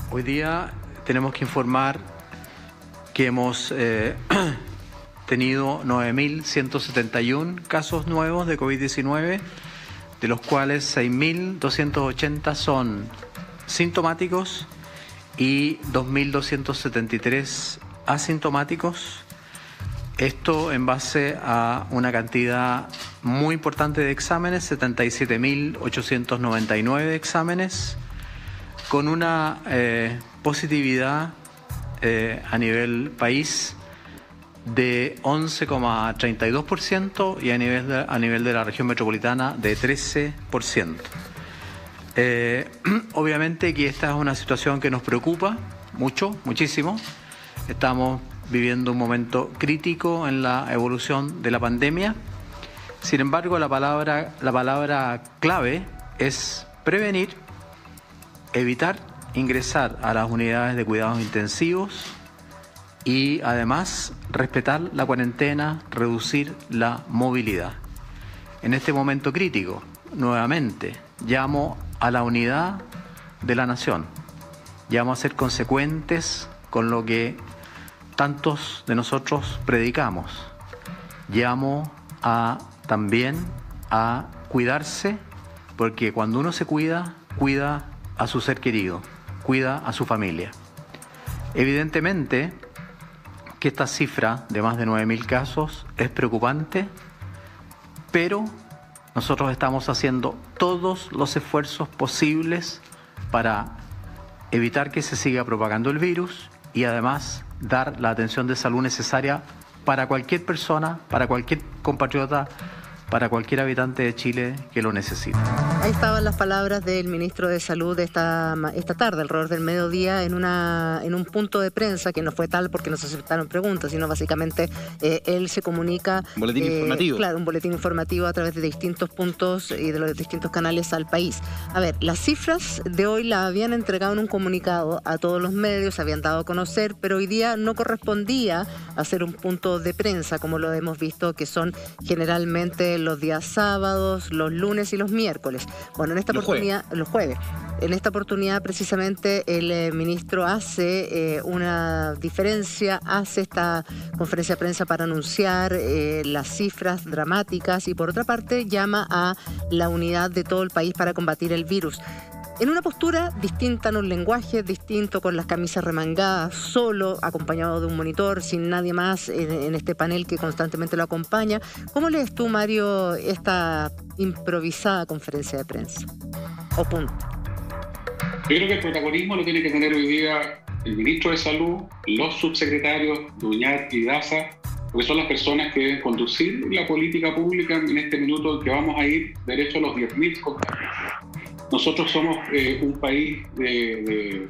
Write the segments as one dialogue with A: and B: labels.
A: Hoy día tenemos que informar que hemos tenido 9.171 casos nuevos de COVID-19, de los cuales 6.280 son sintomáticos y 2.273 asintomáticos. Esto en base a una cantidad muy importante de exámenes, 77.899 exámenes, con una positividad a nivel país de 11,32% y a nivel de la región metropolitana de 13%. Obviamente que esta es una situación que nos preocupa muchísimo. Estamos viviendo un momento crítico en la evolución de la pandemia. Sin embargo, la palabra clave es prevenir, evitar ingresar a las unidades de cuidados intensivos y además respetar la cuarentena, reducir la movilidad. En este momento crítico, nuevamente, llamo a la unidad de la nación. Llamo a ser consecuentes con lo que tantos de nosotros predicamos. Llamo también a cuidarse, porque cuando uno se cuida, cuida a su ser querido, cuida a su familia. Evidentemente que esta cifra de más de 9.000 casos es preocupante, pero nosotros estamos haciendo todos los esfuerzos posibles para evitar que se siga propagando el virus y además dar la atención de salud necesaria para cualquier persona, para cualquier compatriota, para cualquier habitante de Chile que lo necesite.
B: Ahí estaban las palabras del ministro de Salud esta tarde, alrededor del mediodía, en un punto de prensa que no fue tal porque no se aceptaron preguntas, sino básicamente él se comunica...
C: Un boletín informativo.
B: Claro, un boletín informativo a través de distintos puntos y de los distintos canales al país. A ver, las cifras de hoy las habían entregado en un comunicado a todos los medios, se habían dado a conocer, pero hoy día no correspondía hacer un punto de prensa, como lo hemos visto, que son generalmente los días sábados, los lunes y los miércoles. Bueno, en esta oportunidad, los jueves. En esta oportunidad, precisamente, el ministro hace una diferencia, hace esta conferencia de prensa para anunciar las cifras dramáticas y, por otra parte, llama a la unidad de todo el país para combatir el virus. En una postura distinta, en un lenguaje distinto, con las camisas remangadas, solo, acompañado de un monitor, sin nadie más en este panel que constantemente lo acompaña. ¿Cómo lees tú, Mario, esta improvisada conferencia de prensa? O punto.
D: Yo creo que el protagonismo lo tiene que tener hoy día el ministro de Salud, los subsecretarios, Duñat y Daza, porque son las personas que deben conducir la política pública en este minuto en que vamos a ir derecho a los 10.000 contagios. Nosotros somos un país de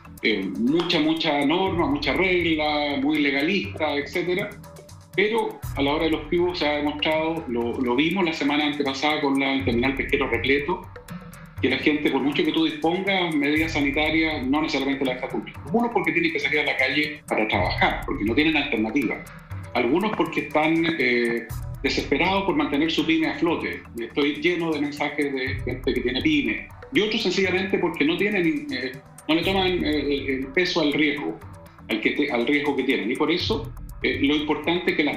D: mucha norma, mucha regla, muy legalista, etcétera. Pero a la hora de los pibos se ha demostrado, lo vimos la semana antepasada con el terminal pesquero repleto, que la gente, por mucho que tú dispongas medidas sanitarias, no necesariamente las está cumpliendo. Algunos porque tienen que salir a la calle para trabajar, porque no tienen alternativa. Algunos porque están desesperados por mantener su pyme a flote. Estoy lleno de mensajes de gente que tiene pyme. Y otros sencillamente porque no le toman el peso al riesgo, al riesgo que tienen. Y por eso lo importante es que las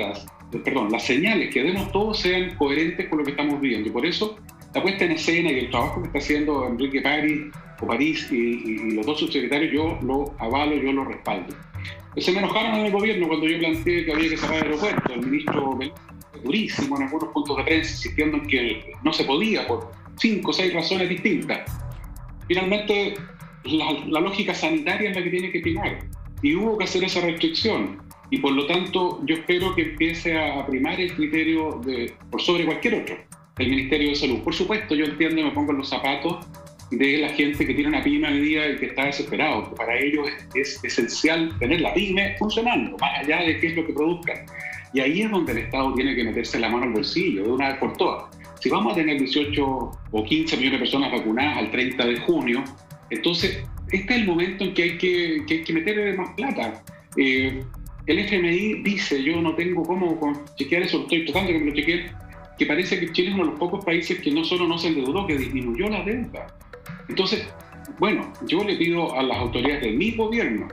D: señales que demos todos sean coherentes con lo que estamos viviendo. Y por eso la puesta en escena y el trabajo que está haciendo Enrique París y los dos subsecretarios, yo lo avalo, yo lo respaldo. Se me enojaron en el gobierno cuando yo planteé que había que cerrar el aeropuerto. El ministro durísimo en algunos puntos de prensa, insistiendo en que no se podía por 5 o 6 razones distintas. Finalmente, la lógica sanitaria es la que tiene que primar y hubo que hacer esa restricción y por lo tanto yo espero que empiece a primar el criterio por sobre cualquier otro, el Ministerio de Salud. Por supuesto, yo entiendo y me pongo en los zapatos de la gente que tiene una pyme hoy día y que está desesperado, porque para ellos es esencial tener la pyme funcionando, más allá de qué es lo que produzcan. Y ahí es donde el Estado tiene que meterse la mano al bolsillo, de una vez por todas. Si vamos a tener 18 o 15 millones de personas vacunadas al 30 de junio, entonces este es el momento en que hay que meterle más plata. El FMI dice, yo no tengo cómo chequear eso, estoy tratando de que me lo chequeen, que parece que Chile es uno de los pocos países que no solo no se endeudó, que disminuyó la deuda. Entonces, Bueno, yo le pido a las autoridades de mi gobierno,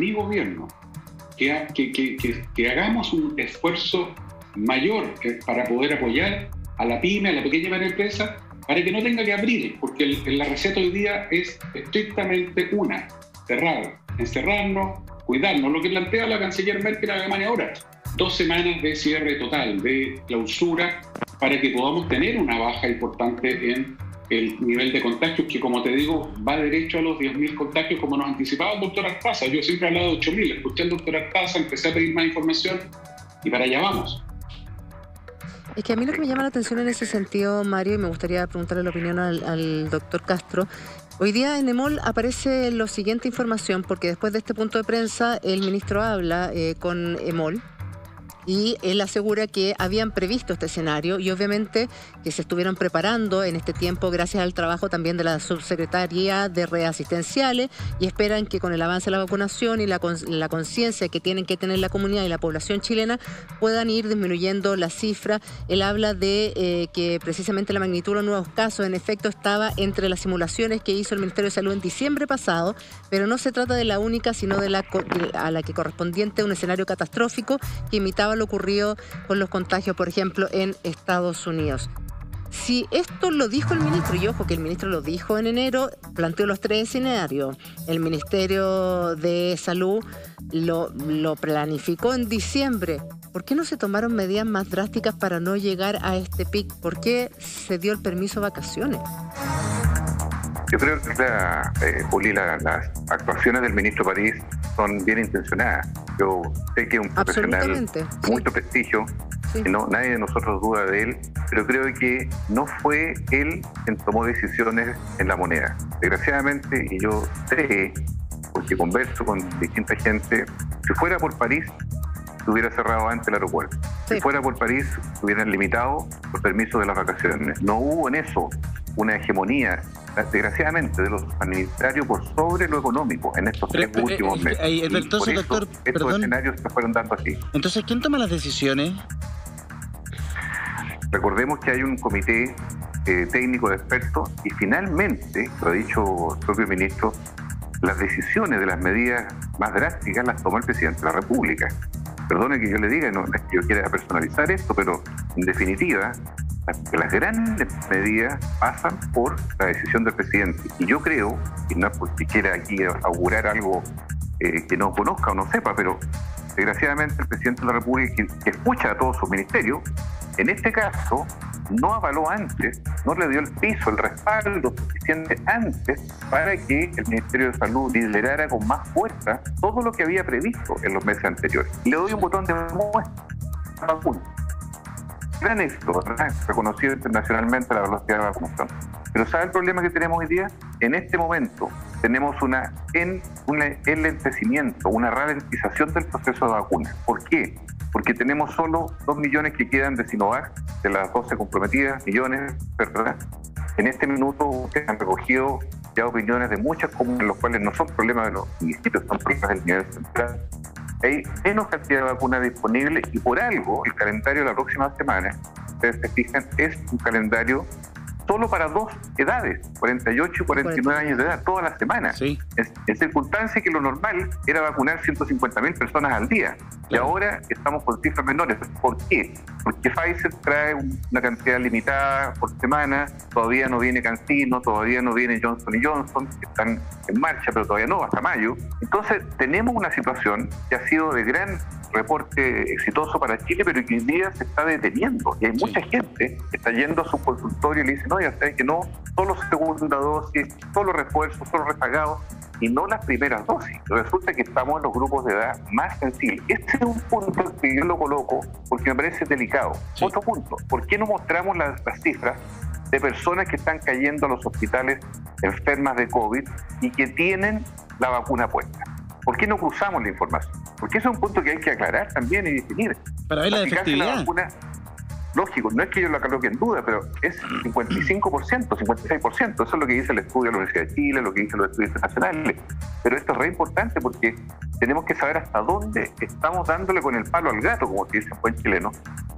D: que hagamos un esfuerzo mayor para poder apoyar a la pyme, a la pequeña y mediana empresa, para que no tenga que abrir, porque la receta hoy día es estrictamente una: cerrar, encerrarnos, cuidarnos. Lo que plantea la canciller Merkel de Alemania ahora, 2 semanas de cierre total, de clausura, para que podamos tener una baja importante en el nivel de contagios, que, como te digo, va derecho a los 10.000 contagios, como nos anticipaba el doctor Artaza. Yo siempre he hablado de 8.000, escuché al doctor Artaza, empecé a pedir más información y para allá vamos.
B: Es que a mí lo que me llama la atención en ese sentido, Mario, y me gustaría preguntarle la opinión al doctor Castro. Hoy día en EMOL aparece la siguiente información, porque después de este punto de prensa el ministro habla con EMOL y él asegura que habían previsto este escenario y obviamente que se estuvieron preparando en este tiempo gracias al trabajo también de la subsecretaría de redes asistenciales, y esperan que con el avance de la vacunación y la conciencia que tienen que tener la comunidad y la población chilena puedan ir disminuyendo la cifra. Él habla de que precisamente la magnitud de los nuevos casos en efecto estaba entre las simulaciones que hizo el Ministerio de Salud en diciembre pasado, pero no se trata de la única, sino de a la que correspondiente a un escenario catastrófico que imitaba lo ocurrido con los contagios, por ejemplo, en Estados Unidos. Si esto lo dijo el ministro, y ojo que el ministro lo dijo en enero, planteó los 3 escenarios, el Ministerio de Salud lo planificó en diciembre, ¿por qué no se tomaron medidas más drásticas para no llegar a este pic? ¿Por qué se dio el permiso de vacaciones?
C: Yo creo que, Juli, las actuaciones del ministro París son bien intencionadas. Yo sé que es un profesional de mucho prestigio, sí. Nadie de nosotros duda de él, pero creo que no fue él quien tomó decisiones en la moneda. Desgraciadamente, y yo sé, porque converso con distinta gente, si fuera por París, se hubiera cerrado antes el aeropuerto. Sí. Si fuera por París, se hubieran limitado los permisos de las vacaciones. No hubo en eso una hegemonía, desgraciadamente, de los sanitarios por sobre lo económico en estos 3 últimos meses.
E: Entonces, doctor,
C: estos escenarios se fueron dando así.
E: Entonces, ¿quién toma las decisiones?
C: Recordemos que hay un comité técnico de expertos y finalmente, lo ha dicho el propio ministro, las decisiones de las medidas más drásticas las toma el presidente de la República. Perdone que yo le diga, no es que yo quiera personalizar esto, pero en definitiva, las grandes medidas pasan por la decisión del presidente. Y yo creo, y no es porque quiera aquí augurar algo que no conozca o no sepa, pero desgraciadamente el presidente de la República, que escucha a todos sus ministerios, en este caso no avaló antes, no le dio el piso, el respaldo suficiente antes para que el Ministerio de Salud liderara con más fuerza todo lo que había previsto en los meses anteriores. Y le doy un botón de muestra. Gran éxito, ¿verdad? Reconocido internacionalmente la velocidad de la vacunación. Pero ¿sabe el problema que tenemos hoy día? En este momento tenemos un enlentecimiento, una ralentización del proceso de vacuna. ¿Por qué? Porque tenemos solo 2 millones que quedan de Sinovac, de las 12 comprometidas, millones, ¿verdad? En este minuto ustedes han recogido ya opiniones de muchas comunas, los cuales no son problemas de los municipios, son problemas del nivel central. Hay menos cantidad de vacunas disponibles y por algo el calendario de la próxima semana, ustedes se fijan, es un calendario solo para 2 edades, 48 y 49 años de edad, toda la semana. Sí. En circunstancias que lo normal era vacunar 150.000 personas al día. Claro. Y ahora estamos con cifras menores. ¿Por qué? Porque Pfizer trae una cantidad limitada por semana, todavía no viene CanSino, todavía no viene Johnson & Johnson, que están en marcha, pero todavía no, hasta mayo. Entonces, tenemos una situación que ha sido de gran reporte exitoso para Chile, pero que hoy día se está deteniendo. Y hay mucha gente que está yendo a su consultorio y le dice, no, ya saben que no, solo segunda dosis, solo refuerzos, solo rezagados, y no las primeras dosis. Resulta que estamos en los grupos de edad más sensibles. Este es un punto que yo lo coloco porque me parece delicado. Sí. Otro punto, ¿por qué no mostramos las cifras de personas que están cayendo a los hospitales enfermas de COVID y que tienen la vacuna puesta? ¿Por qué no cruzamos la información? Porque eso es un punto que hay que aclarar también y definir.
E: Para ver la efectividad.
C: La vacuna, lógico, no es que yo lo coloque en duda, pero es 55%, 56%. Eso es lo que dice el estudio de la Universidad de Chile, lo que dicen los estudios internacionales. Pero esto es re importante porque tenemos que saber hasta dónde estamos dándole con el palo al gato, como se dice en buen chileno,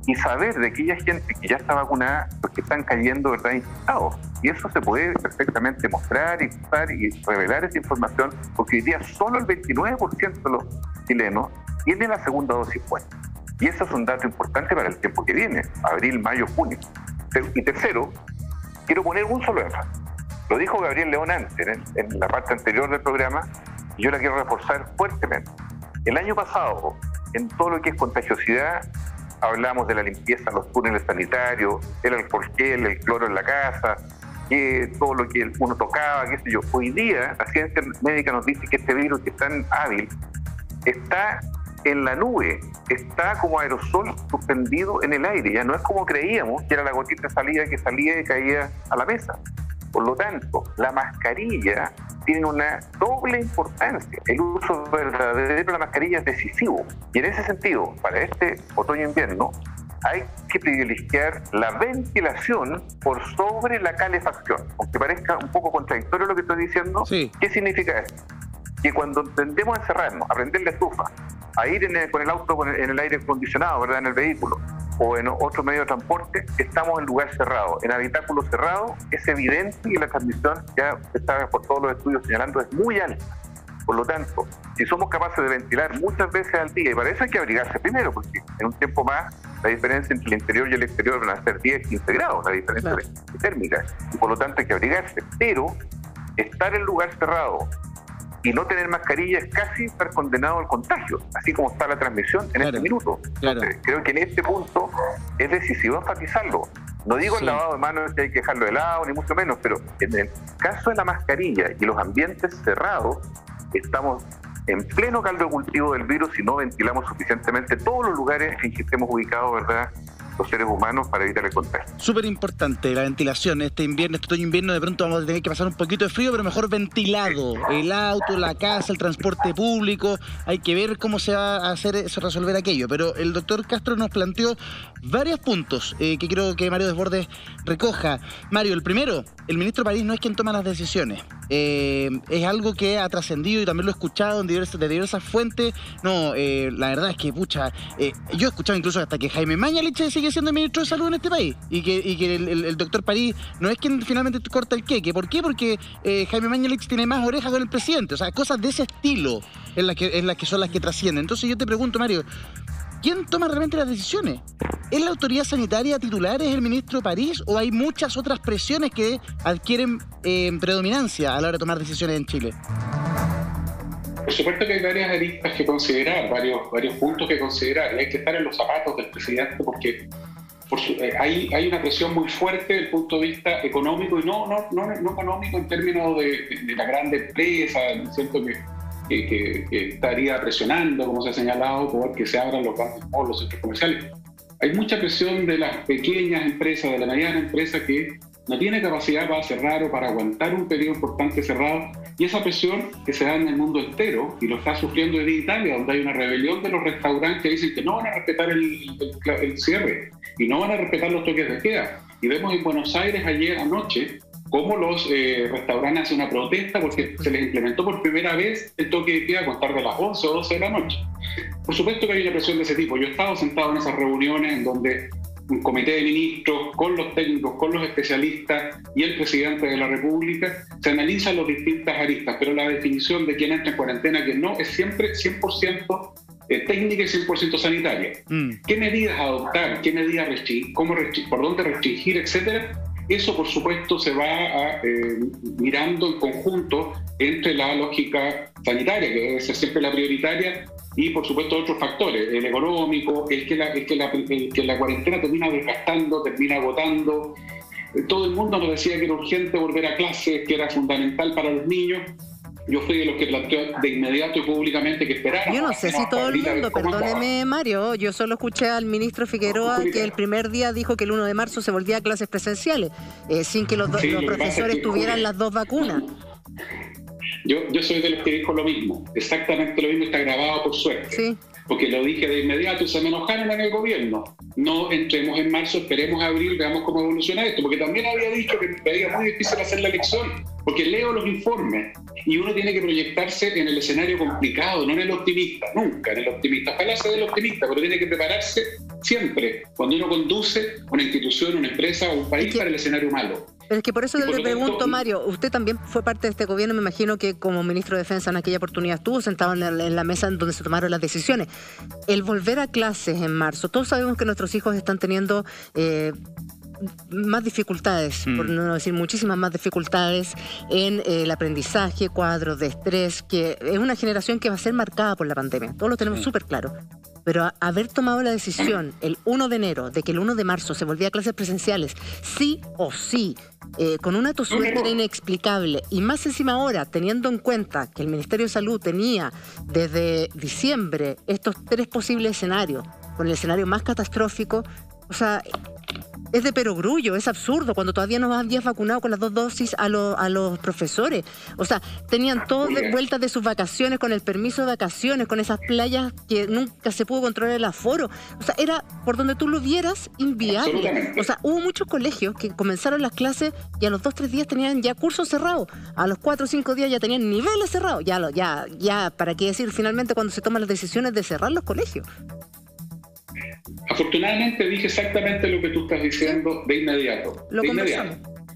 C: y saber de aquella gente que ya está vacunada, los que están cayendo, ¿verdad?, infectados. Y eso se puede perfectamente mostrar y usar y revelar esa información, porque hoy día solo el 29% de los chilenos tiene la segunda dosis puesta. Y eso es un dato importante para el tiempo que viene, abril, mayo, junio. Y tercero, quiero poner un solo énfasis. Lo dijo Gabriel León antes, en la parte anterior del programa, y yo la quiero reforzar fuertemente. El año pasado, en todo lo que es contagiosidad, hablamos de la limpieza en los túneles sanitarios, el alcohol gel, el cloro en la casa, todo lo que uno tocaba, qué sé yo. Hoy día la ciencia médica nos dice que este virus, que es tan hábil, está en la nube, está como aerosol suspendido en el aire. Ya no es como creíamos, que era la gotita salida que salía y caía a la mesa. Por lo tanto, la mascarilla tiene una doble importancia. El uso verdadero de la mascarilla es decisivo. Y en ese sentido, para este otoño-invierno, hay que privilegiar la ventilación por sobre la calefacción. Aunque parezca un poco contradictorio lo que estoy diciendo, sí. ¿Qué significa esto? Que cuando tendemos a encerrarnos, a prender la estufa, a ir con el auto en el aire acondicionado, ¿verdad?, en el vehículo, o en otro medio de transporte, estamos en lugar cerrado, en habitáculo cerrado, es evidente que la transmisión, ya está por todos los estudios señalando, es muy alta. Por lo tanto, si somos capaces de ventilar muchas veces al día, y para eso hay que abrigarse primero, porque en un tiempo más la diferencia entre el interior y el exterior van a ser 10, 15 grados, la diferencia térmica, y por lo tanto hay que abrigarse. Pero estar en lugar cerrado y no tener mascarilla es casi estar condenado al contagio, así como está la transmisión en este minuto. Entonces, creo que en este punto es decisivo enfatizarlo. No digo el lavado de manos, que hay que dejarlo de lado, ni mucho menos, pero en el caso de la mascarilla y los ambientes cerrados, estamos en pleno caldo de cultivo del virus si no ventilamos suficientemente todos los lugares en que estemos ubicados, ¿verdad?, los seres humanos, para evitar el contagio.
E: Súper importante la ventilación. Este otoño-invierno de pronto vamos a tener que pasar un poquito de frío, pero mejor ventilado. El auto, la casa, el transporte público. Hay que ver cómo se va a hacer eso, resolver aquello. Pero el doctor Castro nos planteó varios puntos que quiero que Mario Desbordes recoja. Mario, el primero, el ministro París no es quien toma las decisiones. Es algo que ha trascendido y también lo he escuchado de diversas fuentes. No, la verdad es que, yo he escuchado incluso hasta que Jaime Mañalich sigue siendo el ministro de Salud en este país y que el doctor París no es quien finalmente corta el queque. ¿Por qué? Porque Jaime Mañalich tiene más orejas con el presidente. O sea, cosas de ese estilo es las que son las que trascienden. Entonces yo te pregunto, Mario, ¿quién toma realmente las decisiones? ¿Es la autoridad sanitaria titular, es el ministro París, o hay muchas otras presiones que adquieren predominancia a la hora de tomar decisiones en Chile?
D: Por supuesto que hay varias aristas que considerar, varios puntos que considerar, y hay que estar en los zapatos del presidente porque hay una presión muy fuerte desde el punto de vista económico y no económico en términos de la gran empresa, ¿cierto?, que estaría presionando, como se ha señalado, por que se abran los grandes malls, los centros comerciales. Hay mucha presión de las pequeñas empresas, de la mediana empresa que no tiene capacidad para cerrar o para aguantar un periodo importante cerrado, y esa presión que se da en el mundo entero, y lo está sufriendo en Italia, donde hay una rebelión de los restaurantes que dicen que no van a respetar el cierre y no van a respetar los toques de queda. Y vemos en Buenos Aires ayer anoche cómo los restaurantes hacen una protesta porque se les implementó por primera vez el toque de queda a contar de las 11 o 12 de la noche. Por supuesto que hay una presión de ese tipo. Yo he estado sentado en esas reuniones en donde un comité de ministros, con los técnicos, con los especialistas y el presidente de la República, se analizan las distintas aristas, pero la definición de quién entra en cuarentena, quién no, es siempre 100% técnica y 100% sanitaria. ¿Qué medidas adoptar? ¿Qué medidas restringir? ¿Por dónde restringir? Etcétera. Eso, por supuesto, se va mirando en conjunto entre la lógica sanitaria, que debe ser siempre la prioritaria, y, por supuesto, otros factores, el económico, el que la cuarentena termina desgastando, termina agotando. Todo el mundo nos decía que era urgente volver a clases, que era fundamental para los niños. Yo fui de los que planteó de inmediato y públicamente que esperáramos.
B: Yo no sé si todo el mundo, perdóneme, Mario, yo solo escuché al ministro Figueroa que el primer día dijo que el 1 de marzo se volvía a clases presenciales, sin que los profesores tuvieran las 2 vacunas.
D: Yo soy de los que dijo lo mismo, exactamente lo mismo, está grabado por suerte. Sí. Porque lo dije de inmediato y se me enojaron en el gobierno. No entremos en marzo, esperemos abril, veamos cómo evoluciona esto. Porque también había dicho que veía muy difícil hacer la elección, porque leo los informes y uno tiene que proyectarse en el escenario complicado, no en el optimista, nunca en el optimista. Ojalá sea el optimista, pero tiene que prepararse siempre, cuando uno conduce una institución, una empresa o un país para el escenario malo.
B: Pero es que por eso
D: Y por
B: le
D: lo
B: pregunto,
D: tanto,
B: Mario, usted también fue parte de este gobierno, me imagino que como ministro de Defensa en aquella oportunidad estuvo sentado en la mesa en donde se tomaron las decisiones. El volver a clases en marzo, todos sabemos que nuestros hijos están teniendo más dificultades, por no decir muchísimas más dificultades en el aprendizaje, cuadros de estrés, que es una generación que va a ser marcada por la pandemia, todos lo tenemos súper claro. Pero haber tomado la decisión el 1 de enero de que el 1 de marzo se volvía a clases presenciales, sí o sí, con una tosuera inexplicable, y más encima ahora, teniendo en cuenta que el Ministerio de Salud tenía desde diciembre estos 3 posibles escenarios, con el escenario más catastrófico, o sea, es de perogrullo, es absurdo, cuando todavía no habías vacunado con las 2 dosis a los profesores. O sea, tenían todos de vueltas de sus vacaciones, con el permiso de vacaciones, con esas playas que nunca se pudo controlar el aforo. O sea, era, por donde tú lo vieras, inviable. O sea, hubo muchos colegios que comenzaron las clases y a los 2 o 3 días tenían ya cursos cerrados. A los 4 o 5 días ya tenían niveles cerrados. Ya, ¿para qué decir finalmente cuando se toman las decisiones de cerrar los colegios?
D: Afortunadamente dije exactamente lo que tú estás diciendo de inmediato.
B: Lo conversamos.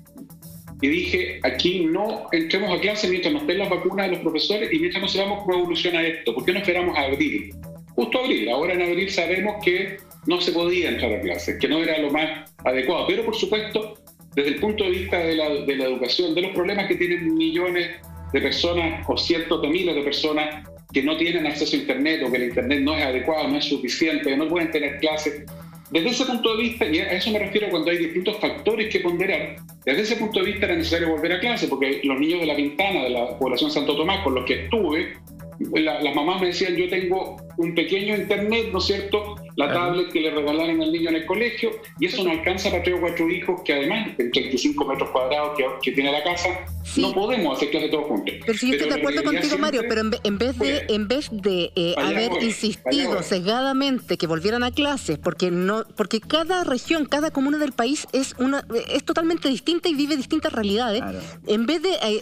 D: Y dije, aquí no entremos a clase mientras nos den las vacunas de los profesores y mientras no sabemos cómo evoluciona esto. ¿Por qué no esperamos a abril? Justo abril. Ahora en abril sabemos que no se podía entrar a clases, que no era lo más adecuado. Pero por supuesto, desde el punto de vista de la educación, de los problemas que tienen millones de personas o cientos de miles de personas que no tienen acceso a Internet o que el Internet no es adecuado, no es suficiente, que no pueden tener clases. Desde ese punto de vista, y a eso me refiero cuando hay distintos factores que ponderar, desde ese punto de vista era necesario volver a clase, porque los niños de La Pintana, de la población Santo Tomás, con los que estuve, las mamás me decían, yo tengo un pequeño internet, ¿no es cierto?, la tablet que le regalaron al niño en el colegio, y eso no alcanza para 3 o 4 hijos, que además, en 35 metros cuadrados que tiene la casa, sí, no podemos hacer clases todos juntos.
B: Pero si yo estoy de acuerdo contigo, Mario, pero en vez de haber insistido sesgadamente que volvieran a clases, porque cada región, cada comuna del país es totalmente distinta y vive distintas realidades, claro. En vez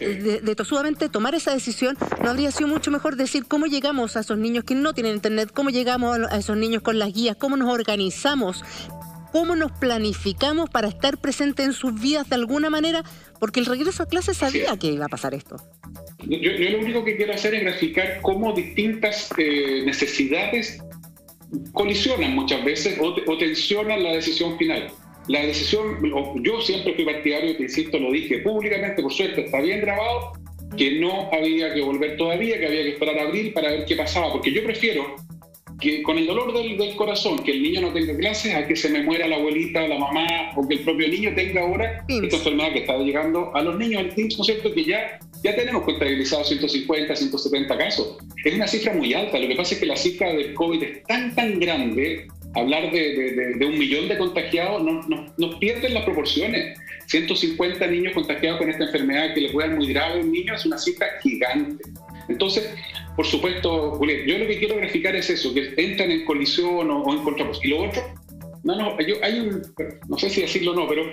B: de tosudamente tomar esa decisión, ¿no habría sido mucho mejor decir cómo llegamos a esos niños que no tienen internet, cómo llegamos a esos niños con las guías, cómo nos organizamos, cómo nos planificamos para estar presentes en sus vidas de alguna manera? Porque el regreso a clases sabía que iba a pasar esto.
D: Yo lo único que quiero hacer es graficar cómo distintas necesidades colisionan muchas veces o tensionan la decisión final. La decisión, yo siempre fui partidario, te insisto, lo dije públicamente, por suerte está bien grabado, que no había que volver todavía, que había que esperar a abril para ver qué pasaba, porque yo prefiero que con el dolor del corazón que el niño no tenga clases a que se me muera la abuelita, la mamá, o que el propio niño tenga ahora esta enfermedad que está llegando a los niños, el TIMS, ¿no es cierto?, que ya tenemos contabilizados 150, 170 casos. Es una cifra muy alta. Lo que pasa es que la cifra del COVID es tan grande, hablar de 1 millón de contagiados nos pierden las proporciones. 150 niños contagiados con esta enfermedad que le puede dar muy grave a un niño es una cifra gigante. Entonces, por supuesto, Julián, yo lo que quiero graficar es eso, que entran en colisión o en contraposición. Y lo otro, no sé si decirlo o no, pero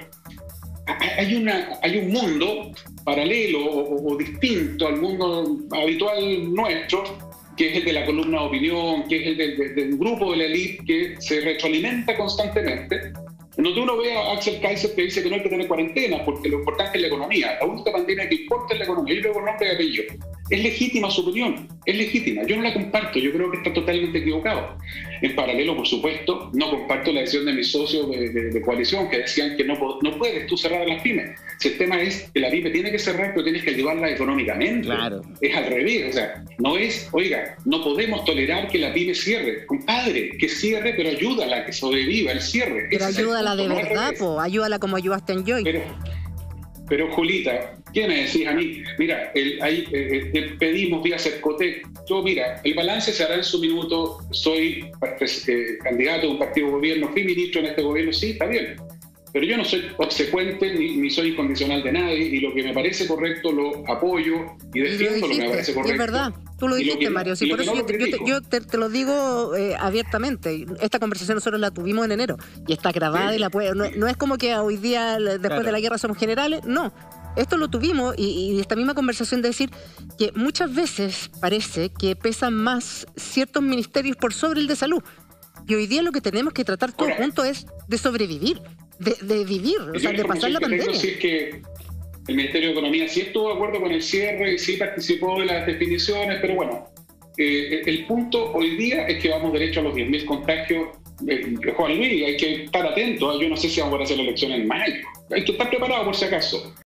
D: hay un mundo paralelo o distinto al mundo habitual nuestro, que es el de la columna de opinión, que es el del grupo de la élite que se retroalimenta constantemente, en donde uno ve a Axel Kaiser que dice que no hay que tener cuarentena porque lo importante es la economía, la única pandemia que importa es la economía. Yo creo con nombre y apellido. Es legítima su opinión, es legítima. Yo no la comparto, yo creo que está totalmente equivocado. En paralelo, por supuesto, no comparto la decisión de mis socios de coalición que decían que no puedes tú cerrar a las pymes. Si el tema es que la pyme tiene que cerrar, pero tienes que ayudarla económicamente. Claro. Es al revés, o sea, no es, oiga, no podemos tolerar que la pyme cierre. Compadre, que cierre, pero ayúdala, que sobreviva el cierre.
B: Pero ayúdala de verdad, ayúdala como ayudaste en Joy.
D: Pero Julita, ¿qué me decís a mí? Mira, pedimos vía Cercotec. Yo, mira, el balance se hará en su minuto. Soy candidato de un partido de gobierno, fui ministro en este gobierno, sí, está bien. Pero yo no soy obsecuente ni soy incondicional de nadie, y lo que me parece correcto lo apoyo y defiendo lo que me parece correcto.
B: Es verdad, tú lo dijiste, Mario. Sí, por eso yo te lo digo abiertamente. Esta conversación nosotros la tuvimos en enero y está grabada, sí. Y no es como que hoy día, después de la guerra, somos generales. No, esto lo tuvimos y esta misma conversación de decir que muchas veces parece que pesan más ciertos ministerios por sobre el de salud. Y hoy día lo que tenemos que tratar todos juntos es de sobrevivir, de vivir, o sea, de pasar la pandemia.
D: Sí, es que el Ministerio de Economía sí estuvo de acuerdo con el cierre y sí participó de las definiciones, pero bueno, el punto hoy día es que vamos derecho a los 10.000 contagios. Juan Luis, hay que estar atentos. Yo no sé si vamos a hacer la elección en mayo. Hay que estar preparado por si acaso.